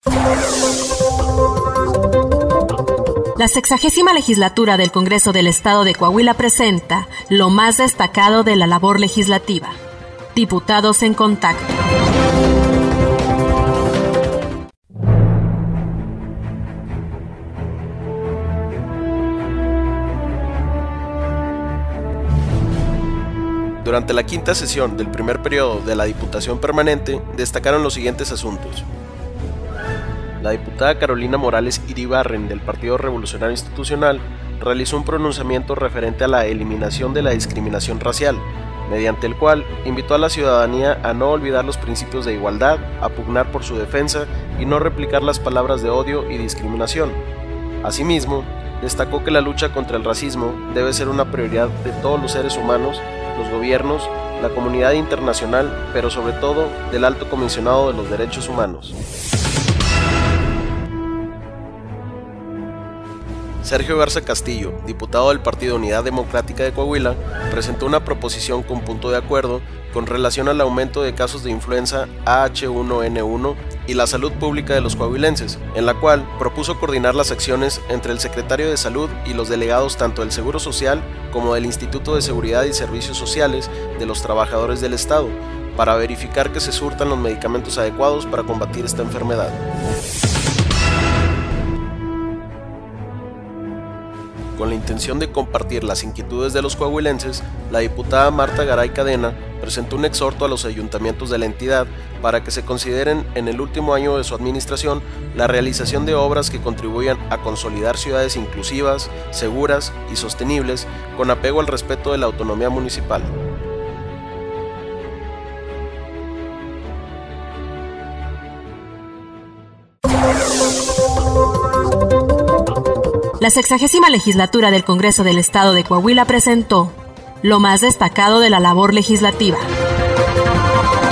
La 60ª legislatura del Congreso del Estado de Coahuila presenta lo más destacado de la labor legislativa. Diputados en contacto. Durante la quinta sesión del primer periodo de la Diputación Permanente, destacaron los siguientes asuntos. La diputada Carolina Morales Iribarren del Partido Revolucionario Institucional realizó un pronunciamiento referente a la eliminación de la discriminación racial, mediante el cual invitó a la ciudadanía a no olvidar los principios de igualdad, a pugnar por su defensa y no replicar las palabras de odio y discriminación. Asimismo, destacó que la lucha contra el racismo debe ser una prioridad de todos los seres humanos, los gobiernos, la comunidad internacional, pero sobre todo del Alto Comisionado de los Derechos Humanos. Sergio Garza Castillo, diputado del Partido Unidad Democrática de Coahuila, presentó una proposición con punto de acuerdo con relación al aumento de casos de influenza H1N1 y la salud pública de los coahuilenses, en la cual propuso coordinar las acciones entre el secretario de Salud y los delegados tanto del Seguro Social como del Instituto de Seguridad y Servicios Sociales de los Trabajadores del Estado, para verificar que se surtan los medicamentos adecuados para combatir esta enfermedad. Con la intención de compartir las inquietudes de los coahuilenses, la diputada Marta Garay Cadena presentó un exhorto a los ayuntamientos de la entidad para que se consideren en el último año de su administración la realización de obras que contribuyan a consolidar ciudades inclusivas, seguras y sostenibles con apego al respeto de la autonomía municipal. La 60ª legislatura del Congreso del Estado de Coahuila presentó lo más destacado de la labor legislativa.